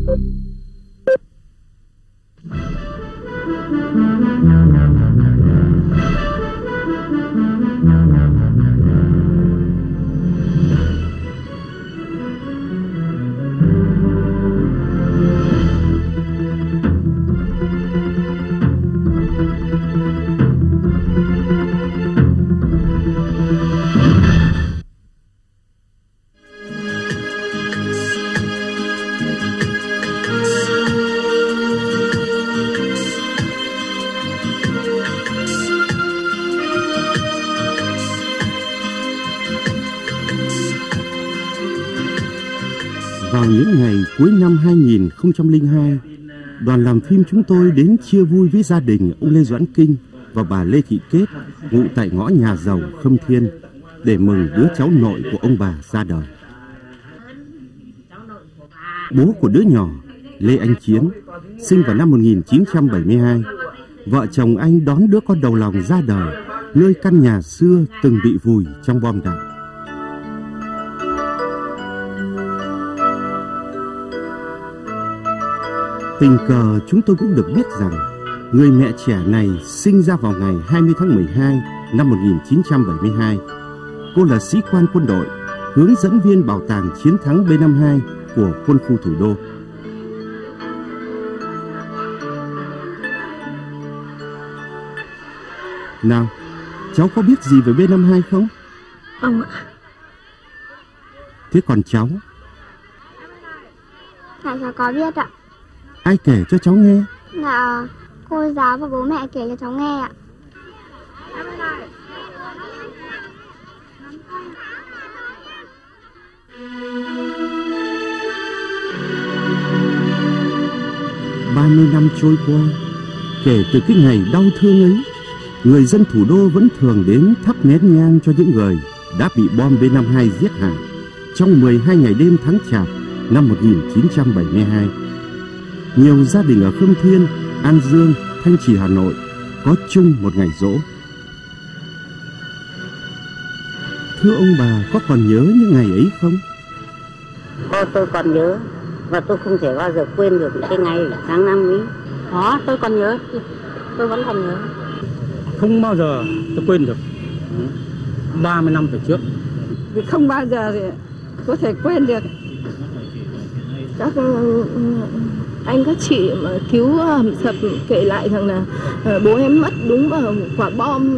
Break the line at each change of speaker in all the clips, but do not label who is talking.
Vào những ngày cuối năm 2002, đoàn làm phim chúng tôi đến chia vui với gia đình ông Lê Doãn Kinh và bà Lê Thị Kết ngụ tại ngõ nhà giàu Khâm Thiên để mừng đứa cháu nội của ông bà ra đời. Bố của đứa nhỏ, Lê Anh Chiến, sinh vào năm 1972, vợ chồng anh đón đứa con đầu lòng ra đời nơi căn nhà xưa từng bị vùi trong bom đạn. Tình cờ chúng tôi cũng được biết rằng người mẹ trẻ này sinh ra vào ngày 20 tháng 12 năm 1972. Cô là sĩ quan quân đội, hướng dẫn viên bảo tàng chiến thắng B-52 của quân khu thủ đô. Nào, cháu có biết gì về B-52 không?
Không ạ.
Thế còn cháu?
Dạ cháu có biết ạ.
Ai kể cho cháu nghe?
Dạ cô giáo và bố mẹ kể cho cháu nghe ạ.
Ba mươi năm trôi qua, kể từ cái ngày đau thương ấy, người dân thủ đô vẫn thường đến thắp nén nhang cho những người đã bị bom B-52 giết hại trong 12 ngày đêm tháng Chạp năm 1972. Nhiều gia đình ở Khâm Thiên, An Dương, Thanh Trì, Hà Nội có chung một ngày giỗ. Thưa ông bà, có còn nhớ những ngày ấy không?
Tôi còn nhớ, và tôi không thể bao giờ quên được cái ngày tháng năm ấy. Đó, tôi còn nhớ, tôi vẫn còn nhớ.
Không bao giờ tôi quên được 30 năm về trước.
Vì không bao giờ thì có thể quên được. Các anh các chị mà cứu hầm sập kể lại rằng là bố em mất đúng vào quả bom.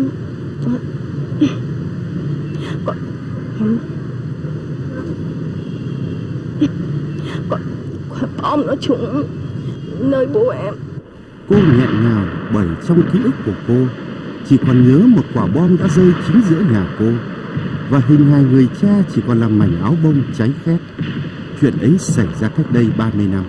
Quả bom nó trúng nơi bố em.
Cô nghẹn ngào bởi trong ký ức của cô chỉ còn nhớ một quả bom đã rơi chính giữa nhà cô, và hình hài người cha chỉ còn là mảnh áo bông cháy khét. Chuyện ấy xảy ra cách đây 30 năm.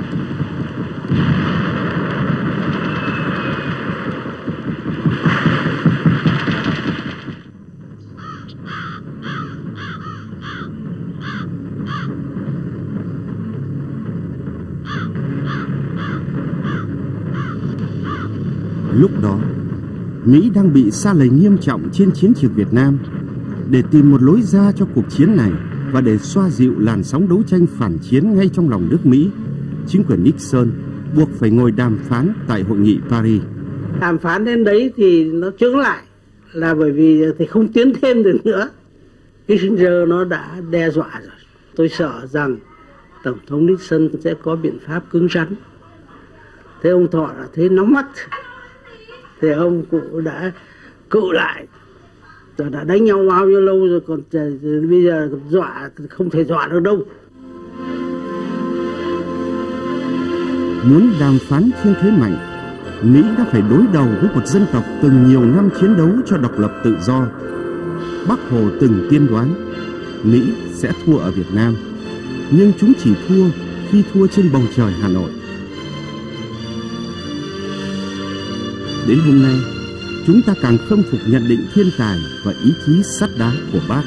Lúc đó, Mỹ đang bị sa lầy nghiêm trọng trên chiến trường Việt Nam. Để tìm một lối ra cho cuộc chiến này và để xoa dịu làn sóng đấu tranh phản chiến ngay trong lòng nước Mỹ, chính quyền Nixon buộc phải ngồi đàm phán tại hội nghị Paris.
Đàm phán đến đấy thì nó chững lại là bởi vì thì không tiến thêm được nữa. Kissinger nó đã đe dọa rồi. Tôi sợ rằng Tổng thống Nixon sẽ có biện pháp cứng rắn. Thế ông Thọ là thế nóng mắt, thì ông cũng đã cự lại. Rồi đã đánh nhau bao nhiêu lâu rồi, còn bây giờ dọa không thể dọa được đâu.
Muốn đàm phán trên thế mạnh, Mỹ đã phải đối đầu với một dân tộc từng nhiều năm chiến đấu cho độc lập tự do. Bác Hồ từng tiên đoán Mỹ sẽ thua ở Việt Nam, nhưng chúng chỉ thua khi thua trên bầu trời Hà Nội. Đến hôm nay, chúng ta càng khâm phục nhận định thiên tài và ý chí sắt đá của Bác.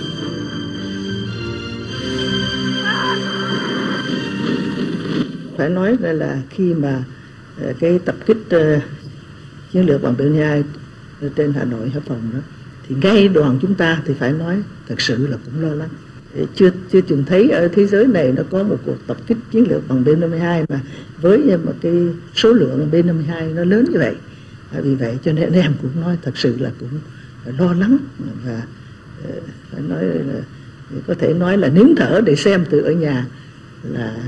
Phải nói là khi mà cái tập kích chiến lược bằng B-52 trên Hà Nội, Hải Phòng đó, thì ngay đoàn chúng ta thì phải nói thật sự là cũng lo lắng.
chưa từng thấy ở thế giới này nó có một cuộc tập kích chiến lược bằng B-52 mà với một cái số lượng B-52 nó lớn như vậy. Vì vậy cho nên em cũng nói thật sự là cũng lo lắng và phải nói là, có thể nói là nín thở để xem từ ở nhà là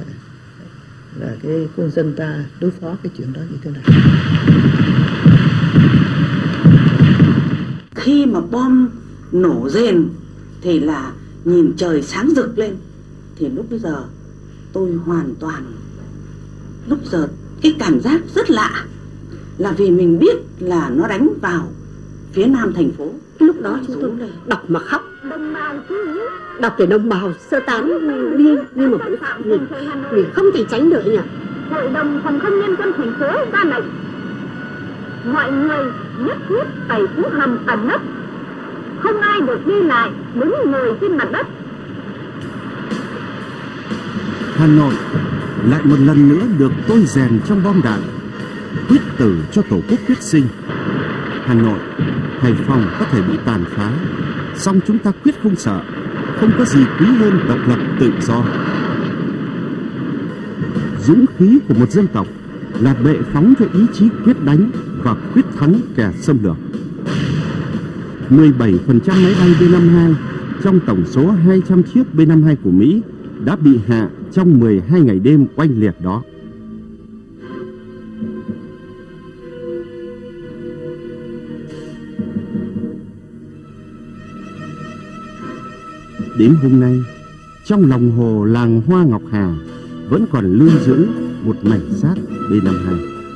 cái quân dân ta đối phó cái chuyện đó như thế nào.
Khi mà bom nổ rền thì là nhìn trời sáng rực lên, thì lúc bây giờ tôi hoàn toàn, lúc giờ cái cảm giác rất lạ, là vì mình biết là nó đánh vào phía nam thành phố.
Lúc đó chúng tôi đọc mà khóc, đọc để đồng bào sơ tán đi, nhưng mà vẫn mình không thể tránh được nhỉ.
Hội đồng phòng không nhân dân thành phố ra lệnh mọi người nhất thiết phải trú hầm ẩn nấp, không ai được đi lại đứng ngồi trên mặt đất.
Hà Nội lại một lần nữa được tôi rèn trong bom đạn, quyết tử cho Tổ quốc quyết sinh. Hà Nội, Hải Phòng có thể bị tàn phá, song chúng ta quyết không sợ. Không có gì quý hơn độc lập tự do. Dũng khí của một dân tộc là bệ phóng cho ý chí quyết đánh và quyết thắng kẻ xâm lược. 17% máy bay B-52 trong tổng số 200 chiếc B-52 của Mỹ đã bị hạ trong 12 ngày đêm oanh liệt đó. Đến hôm nay, trong lòng hồ làng Hoa Ngọc Hà vẫn còn lưu giữ một mảnh xác B-52.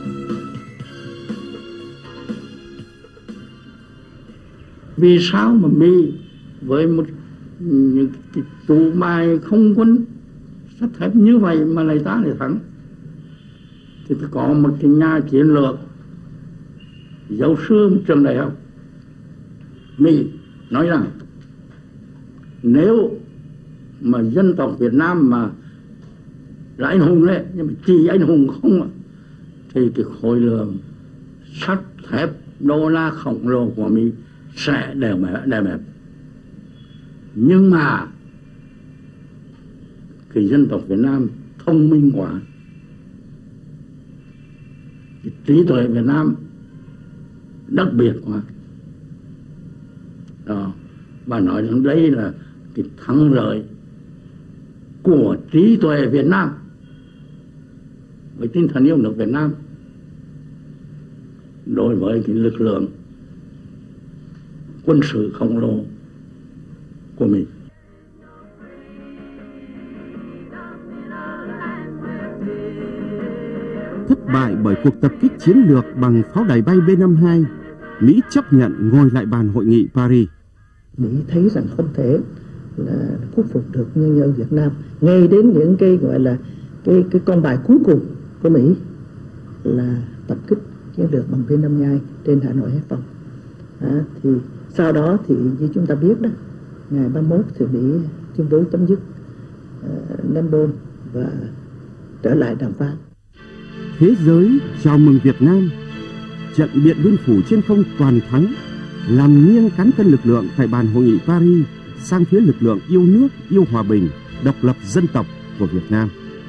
Vì sao mà Mỹ với những cái tụ bài không quân sắt thép như vậy mà lại ta lại thắng? Thì có một cái nhà chiến lược, giáo sư một trường đại học Mỹ nói rằng nếu mà dân tộc Việt Nam mà là anh hùng đấy, nhưng mà chỉ anh hùng không thì cái khối lượng sắt thép đô la khổng lồ của Mỹ sẽ đè bẹp. Nhưng mà cái dân tộc Việt Nam thông minh quá, cái trí tuệ Việt Nam đặc biệt quá đó, và nói rằng đây là cái thắng lợi của trí tuệ Việt Nam với tinh thần yêu nước Việt Nam đối với cái lực lượng quân sự khổng lồ của mình.
Thất bại bởi cuộc tập kích chiến lược bằng pháo đài bay B-52, Mỹ chấp nhận ngồi lại bàn hội nghị Paris.
Mỹ thấy rằng không thể là khuất phục được nhân dân Việt Nam, ngay đến những cái gọi là cái con bài cuối cùng của Mỹ là tập kích chiến lược bằng B-52 trên Hà Nội, Hải Phòng. Thì sau đó thì như chúng ta biết đó, ngày 31 thì Mỹ tuyên bố chấm dứt ném bom và trở lại đàm phán.
Thế giới chào mừng Việt Nam. Trận Điện Biên Phủ trên không toàn thắng, làm nghiêng cán cân lực lượng tại bàn hội nghị Paris sang phía lực lượng yêu nước, yêu hòa bình, độc lập dân tộc của Việt Nam.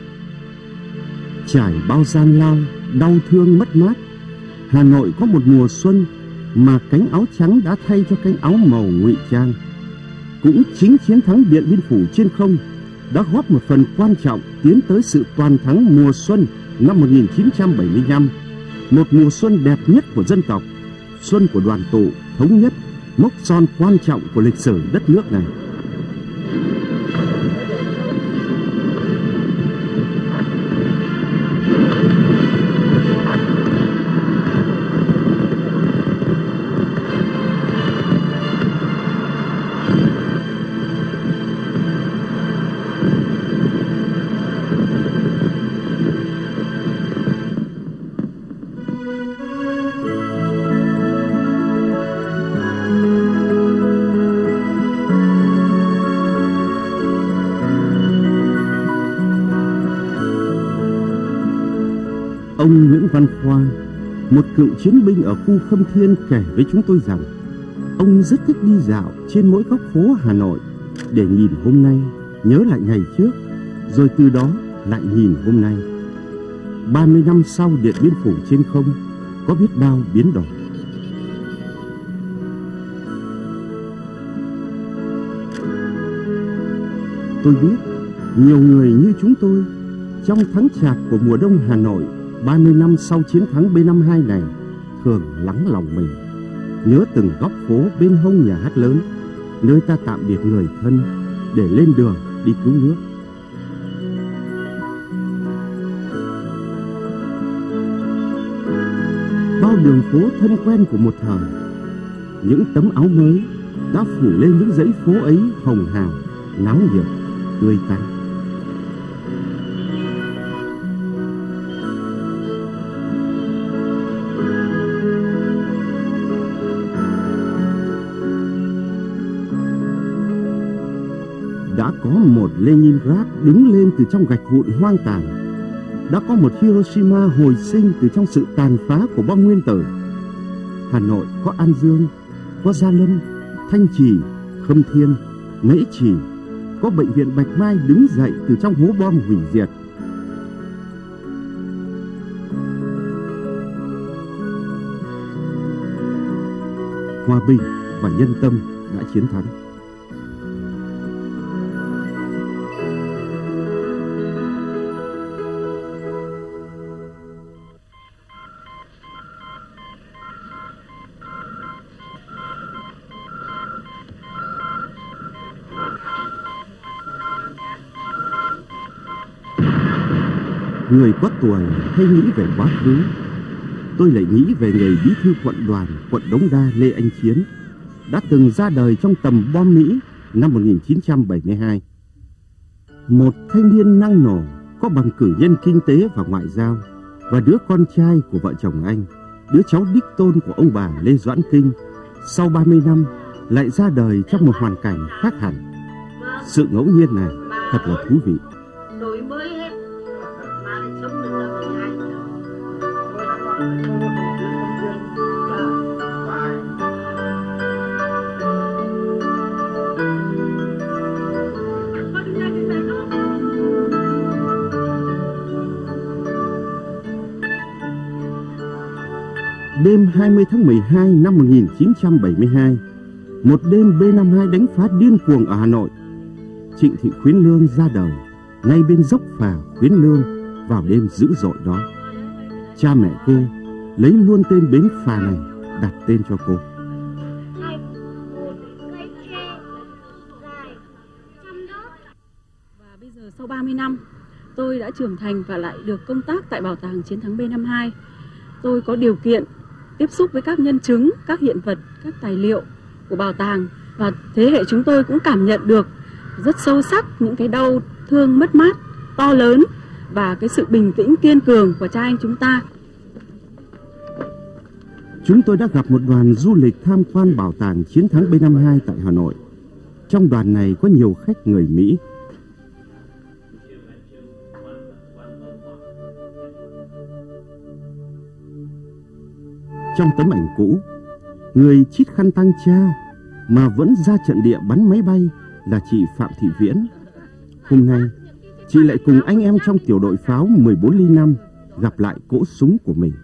Trải bao gian lao, đau thương mất mát, Hà Nội có một mùa xuân mà cánh áo trắng đã thay cho cánh áo màu ngụy trang. Cũng chính chiến thắng Điện Biên Phủ trên không đã góp một phần quan trọng tiến tới sự toàn thắng mùa xuân năm 1975, một mùa xuân đẹp nhất của dân tộc, xuân của đoàn tụ, thống nhất, mốc son quan trọng của lịch sử đất nước này. Ông Nguyễn Văn Khoa, một cựu chiến binh ở khu Khâm Thiên kể với chúng tôi rằng ông rất thích đi dạo trên mỗi góc phố Hà Nội để nhìn hôm nay, nhớ lại ngày trước, rồi từ đó lại nhìn hôm nay. 30 năm sau Điện Biên Phủ trên không có biết bao biến đổi. Tôi biết nhiều người như chúng tôi trong tháng chạp của mùa đông Hà Nội 30 năm sau chiến thắng B-52 này thường lắng lòng mình, nhớ từng góc phố bên hông nhà hát lớn, nơi ta tạm biệt người thân để lên đường đi cứu nước. Bao đường phố thân quen của một thời, những tấm áo mới đã phủ lên những dãy phố ấy hồng hào, náo nhiệt, tươi tắn. Đã có một Leningrad đứng lên từ trong gạch vụn hoang tàn. Đã có một Hiroshima hồi sinh từ trong sự tàn phá của bom nguyên tử. Hà Nội có An Dương, có Gia Lâm, Thanh Trì, Khâm Thiên, Mễ Trì. Có bệnh viện Bạch Mai đứng dậy từ trong hố bom hủy diệt. Hòa bình và nhân tâm đã chiến thắng. Người có tuổi hay nghĩ về quá khứ, tôi lại nghĩ về người bí thư quận đoàn quận Đống Đa Lê Anh Chiến đã từng ra đời trong tầm bom Mỹ năm 1972. Một thanh niên năng nổ, có bằng cử nhân kinh tế và ngoại giao, và đứa con trai của vợ chồng anh, đứa cháu đích tôn của ông bà Lê Doãn Kinh, sau 30 năm lại ra đời trong một hoàn cảnh khác hẳn. Sự ngẫu nhiên này thật là thú vị.
Đổi mới hết mà lại sống được là 12 năm.
Đêm 20 tháng 12 năm 1972, một đêm B-52 đánh phá điên cuồng ở Hà Nội. Trịnh Thị Khuyến Lương ra đời ngay bên dốc phà Khuyến Lương vào đêm dữ dội đó. Cha mẹ cô lấy luôn tên bến phà này đặt tên cho cô.
Và bây giờ sau 30 năm, tôi đã trưởng thành và lại được công tác tại Bảo tàng Chiến thắng B-52. Tôi có điều kiện tiếp xúc với các nhân chứng, các hiện vật, các tài liệu của bảo tàng, và thế hệ chúng tôi cũng cảm nhận được rất sâu sắc những cái đau thương mất mát to lớn và cái sự bình tĩnh kiên cường của cha anh chúng ta.
Chúng tôi đã gặp một đoàn du lịch tham quan Bảo tàng Chiến thắng B-52 tại Hà Nội. Trong đoàn này có nhiều khách người Mỹ. Trong tấm ảnh cũ, người chít khăn tang cha mà vẫn ra trận địa bắn máy bay là chị Phạm Thị Viễn. Hôm nay, chị lại cùng anh em trong tiểu đội pháo 14 ly 5 gặp lại cỗ súng của mình.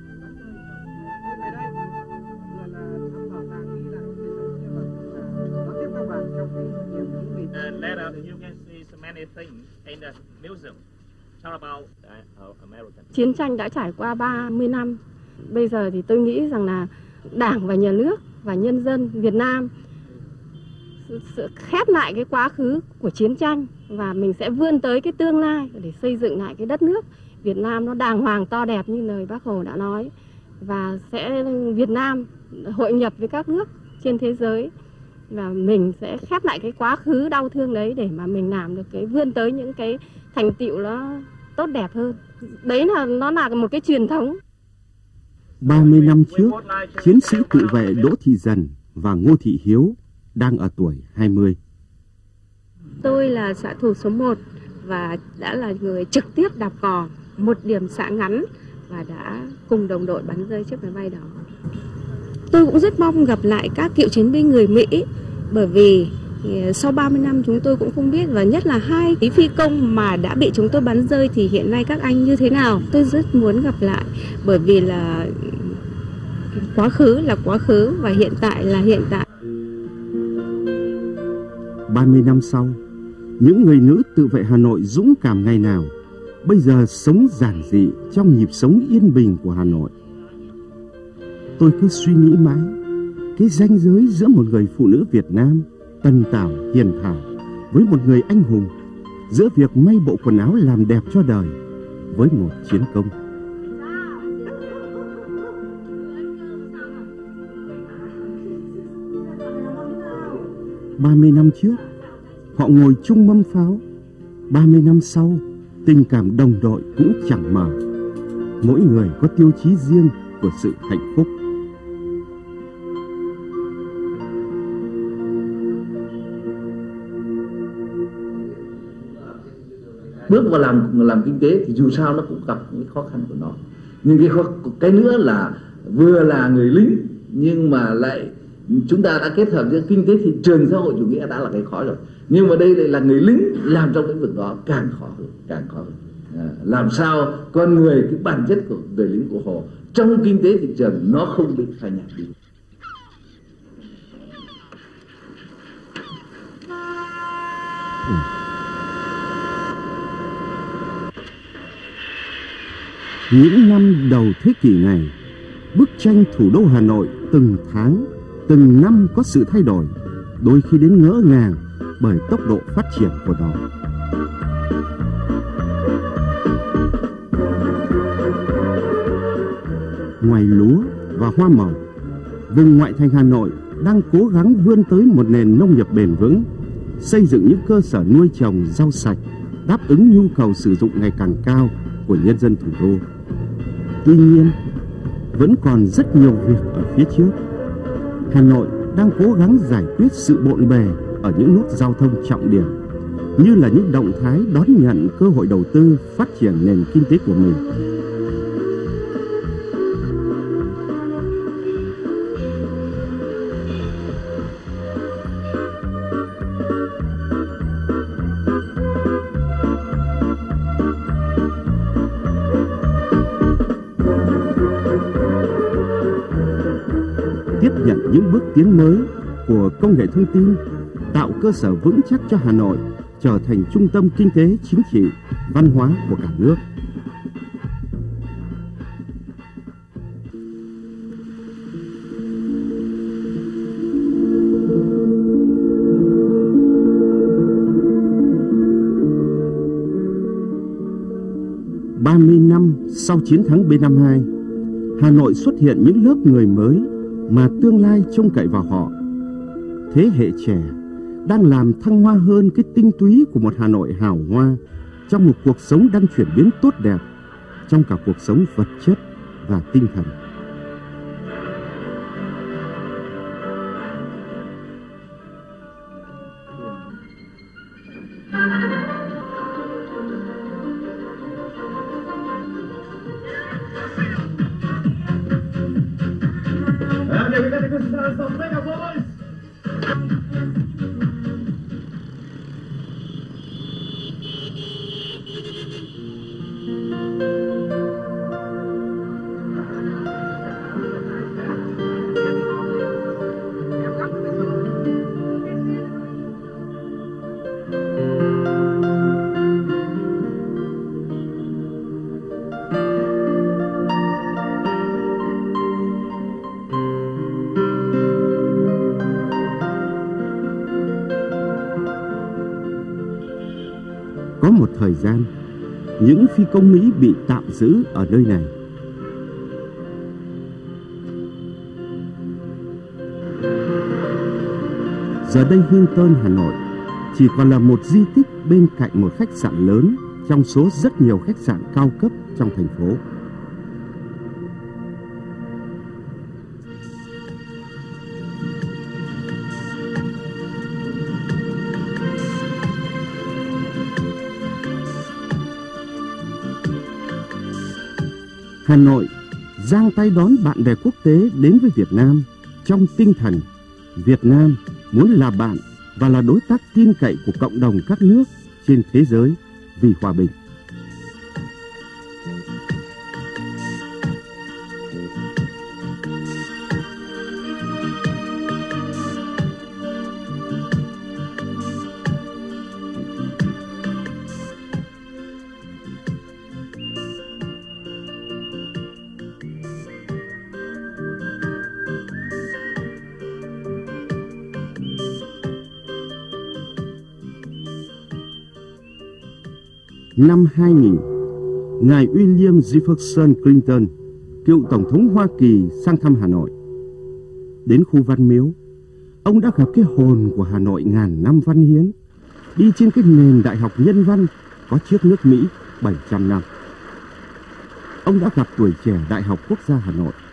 Chiến tranh đã trải qua 30 năm. Bây giờ thì tôi nghĩ rằng là Đảng và Nhà nước và nhân dân Việt Nam sẽ khép lại cái quá khứ của chiến tranh, và mình sẽ vươn tới cái tương lai để xây dựng lại cái đất nước Việt Nam nó đàng hoàng to đẹp như lời Bác Hồ đã nói, và sẽ Việt Nam hội nhập với các nước trên thế giới, và mình sẽ khép lại cái quá khứ đau thương đấy để mà mình làm được cái vươn tới những cái thành tựu nó tốt đẹp hơn. Đấy là nó là một cái truyền thống.
30 năm trước, chiến sĩ tự vệ Đỗ Thị Dần và Ngô Thị Hiếu đang ở tuổi 20.
Tôi là xạ thủ số 1 và đã là người trực tiếp đạp cò một điểm xạ ngắn và đã cùng đồng đội bắn rơi chiếc máy bay đó. Tôi cũng rất mong gặp lại các cựu chiến binh người Mỹ, bởi vì
Sau 30 năm chúng tôi cũng không biết, và nhất là 2 cái phi công mà đã bị chúng tôi bắn rơi thì hiện nay các anh như thế nào. Tôi rất muốn gặp lại, bởi vì là quá khứ là quá khứ và hiện tại là hiện tại.
30 năm sau, những người nữ tự vệ Hà Nội dũng cảm ngày nào bây giờ sống giản dị trong nhịp sống yên bình của Hà Nội. Tôi cứ suy nghĩ mãi cái ranh giới giữa một người phụ nữ Việt Nam tần tảo hiền thảo với một người anh hùng, giữa việc may bộ quần áo làm đẹp cho đời với một chiến công. Ba mươi năm trước họ ngồi chung mâm pháo, 30 năm sau tình cảm đồng đội cũng chẳng mờ. Mỗi người có tiêu chí riêng của sự hạnh phúc.
Bước vào làm kinh tế thì dù sao nó cũng gặp những khó khăn của nó. Nhưng cái nữa là vừa là người lính nhưng mà lại chúng ta đã kết hợp giữa kinh tế thị trường xã hội chủ nghĩa đã là cái khó rồi. Nhưng mà đây lại là người lính làm trong lĩnh vực đó càng khó hơn. Làm sao con người, cái bản chất của người lính của Hồ trong kinh tế thị trường nó không bị phai nhạt đi.
Những năm đầu thế kỷ này, bức tranh thủ đô Hà Nội từng tháng, từng năm có sự thay đổi, đôi khi đến ngỡ ngàng bởi tốc độ phát triển của nó. Ngoài lúa và hoa màu, vùng ngoại thành Hà Nội đang cố gắng vươn tới một nền nông nghiệp bền vững, xây dựng những cơ sở nuôi trồng rau sạch, đáp ứng nhu cầu sử dụng ngày càng cao của nhân dân thủ đô. Tuy nhiên, vẫn còn rất nhiều việc ở phía trước. Hà Nội đang cố gắng giải quyết sự bộn bề ở những nút giao thông trọng điểm, như là những động thái đón nhận cơ hội đầu tư phát triển nền kinh tế của mình. Tiếp nhận những bước tiến mới của công nghệ thông tin, tạo cơ sở vững chắc cho Hà Nội trở thành trung tâm kinh tế, chính trị, văn hóa của cả nước. Ba mươi năm sau chiến thắng B-52, Hà Nội xuất hiện những lớp người mới mà tương lai trông cậy vào họ. Thế hệ trẻ đang làm thăng hoa hơn cái tinh túy của một Hà Nội hào hoa trong một cuộc sống đang chuyển biến tốt đẹp trong cả cuộc sống vật chất và tinh thần. Có một thời gian, những phi công Mỹ bị tạm giữ ở nơi này. Giờ đây Hilton Hà Nội chỉ còn là một di tích bên cạnh một khách sạn lớn trong số rất nhiều khách sạn cao cấp trong thành phố. Hà Nội giang tay đón bạn bè quốc tế đến với Việt Nam trong tinh thần Việt Nam muốn là bạn và là đối tác tin cậy của cộng đồng các nước trên thế giới vì hòa bình. Năm 2000, ngài William Jefferson Clinton, cựu Tổng thống Hoa Kỳ sang thăm Hà Nội. Đến khu Văn Miếu, ông đã gặp cái hồn của Hà Nội ngàn năm văn hiến, đi trên cái nền đại học nhân văn có trước nước Mỹ 700 năm. Ông đã gặp tuổi trẻ Đại học Quốc gia Hà Nội.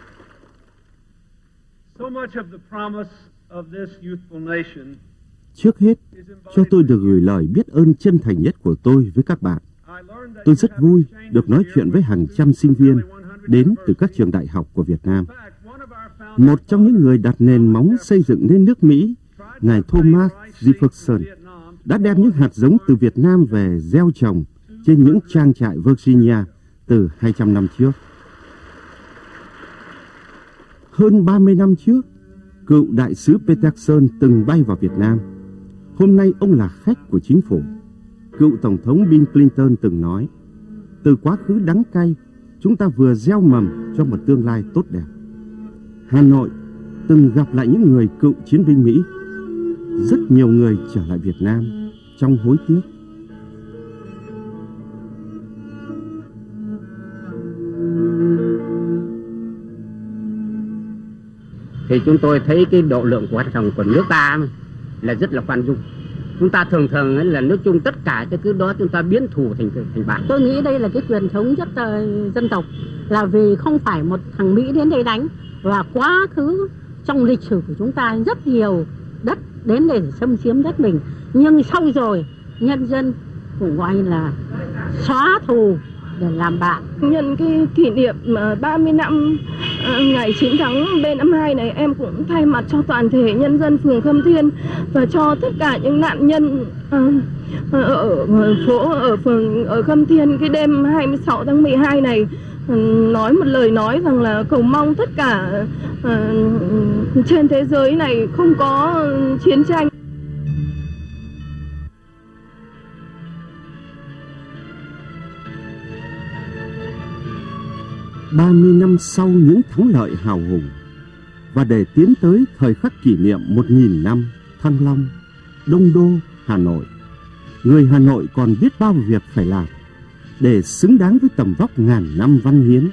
Trước hết, cho tôi được gửi lời biết ơn chân thành nhất của tôi với các bạn. Tôi rất vui được nói chuyện với hàng trăm sinh viên đến từ các trường đại học của Việt Nam. Một trong những người đặt nền móng xây dựng nên nước Mỹ, ngài Thomas Jefferson, đã đem những hạt giống từ Việt Nam về gieo trồng trên những trang trại Virginia từ 200 năm trước. Hơn 30 năm trước, cựu đại sứ Peterson từng bay vào Việt Nam. Hôm nay ông là khách của chính phủ. Cựu Tổng thống Bill Clinton từng nói, từ quá khứ đắng cay, chúng ta vừa gieo mầm cho một tương lai tốt đẹp. Hà Nội từng gặp lại những người cựu chiến binh Mỹ. Rất nhiều người trở lại Việt Nam trong hối tiếc.
Thì chúng tôi thấy cái độ lượng quan trọng của nước ta là rất là khoan dung. Chúng ta thường là nước chung tất cả cái cứ đó chúng ta biến thù thành bạn.
Tôi nghĩ đây là cái truyền thống rất dân tộc, là vì không phải một thằng Mỹ đến đây đánh, và quá khứ trong lịch sử của chúng ta rất nhiều đất đến để xâm chiếm đất mình, nhưng sau rồi nhân dân cũng gọi là xóa thù để làm bạn.
Nhân cái kỷ niệm 30 năm ngày 9 tháng B-52 này, em cũng thay mặt cho toàn thể nhân dân phường Khâm Thiên và cho tất cả những nạn nhân ở phường Khâm Thiên cái đêm 26 tháng 12 này nói một lời nói rằng là cầu mong tất cả trên thế giới này không có chiến tranh.
Ba mươi năm sau những thắng lợi hào hùng, và để tiến tới thời khắc kỷ niệm 1000 năm Thăng Long, Đông Đô, Hà Nội, người Hà Nội còn biết bao việc phải làm để xứng đáng với tầm vóc ngàn năm văn hiến.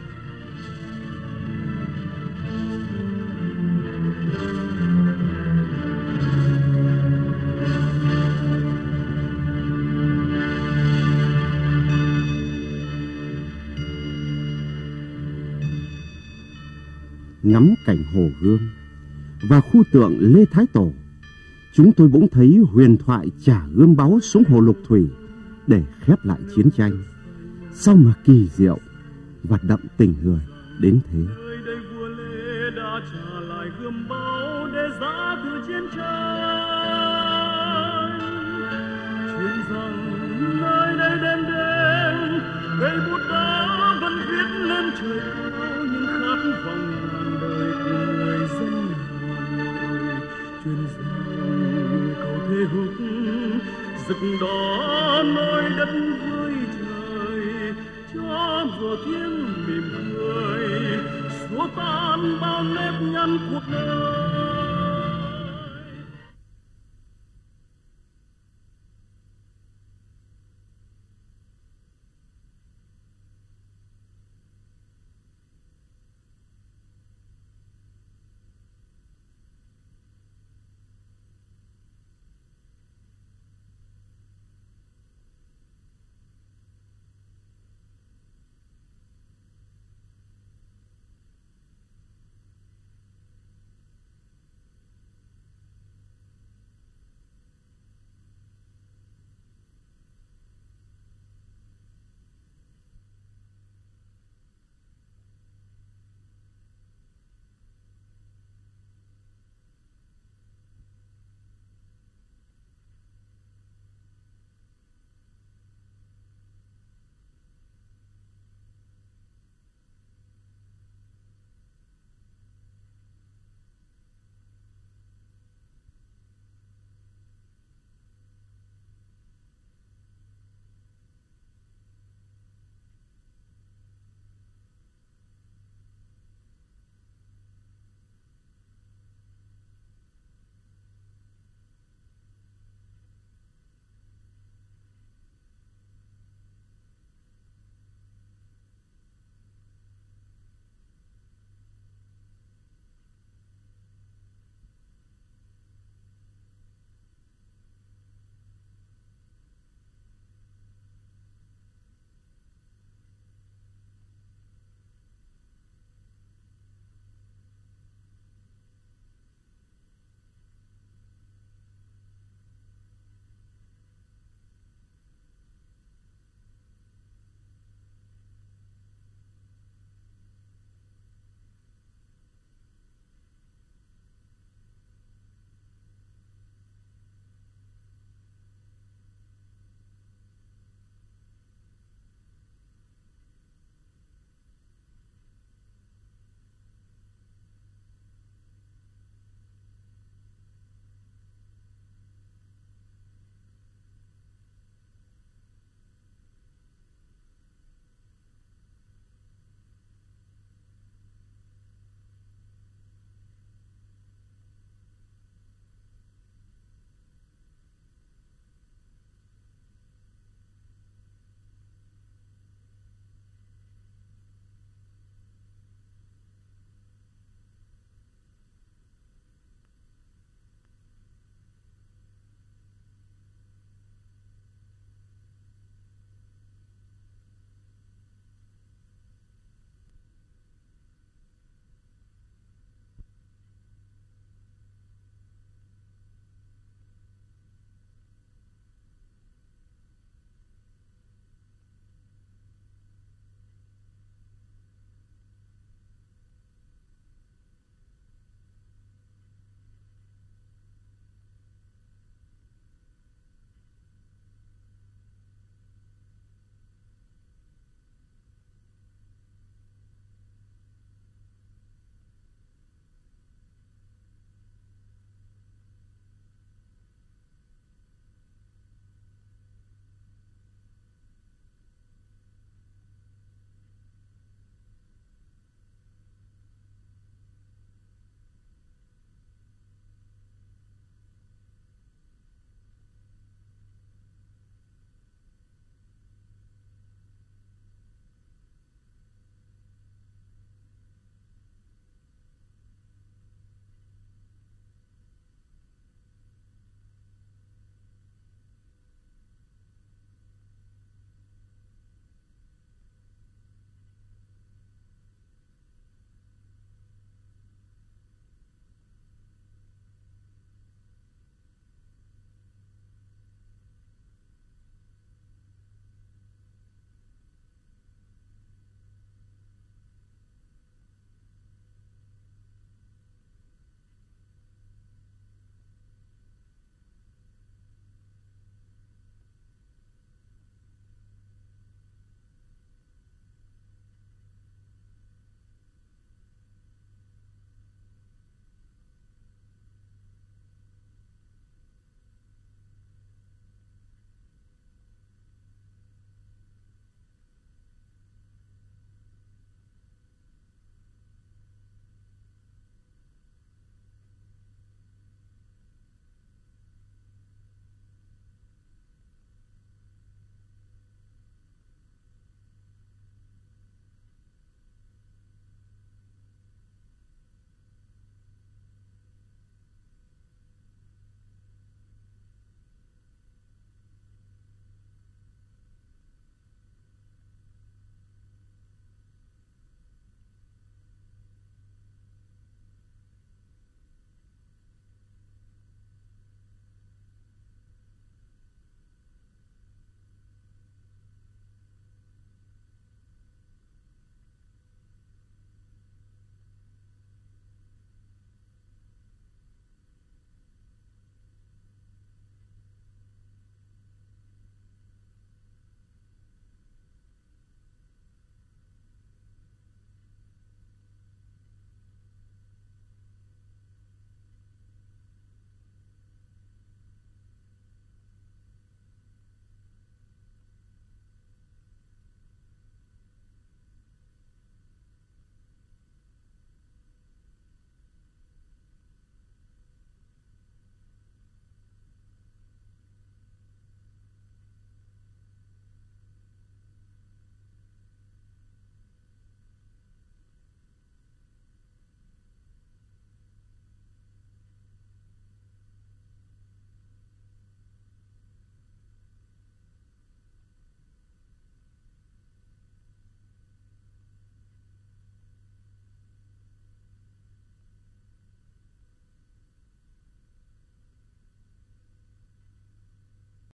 Ngắm cảnh Hồ Gươm và khu tượng Lê Thái Tổ, chúng tôi bỗng thấy huyền thoại trả gươm báu xuống hồ Lục Thủy để khép lại chiến tranh. Sao mà kỳ diệu và đậm tình người đến thế.
Cây bút đá vẫn viết lên trời cao những khát vọng ngàn đời của người dân Hà Nội. Truyền dòng cầu thế húc rực đỏ nối đất với trời, cho vừa tiếng mỉm cười xua tan bao nếp nhăn cuộc đời.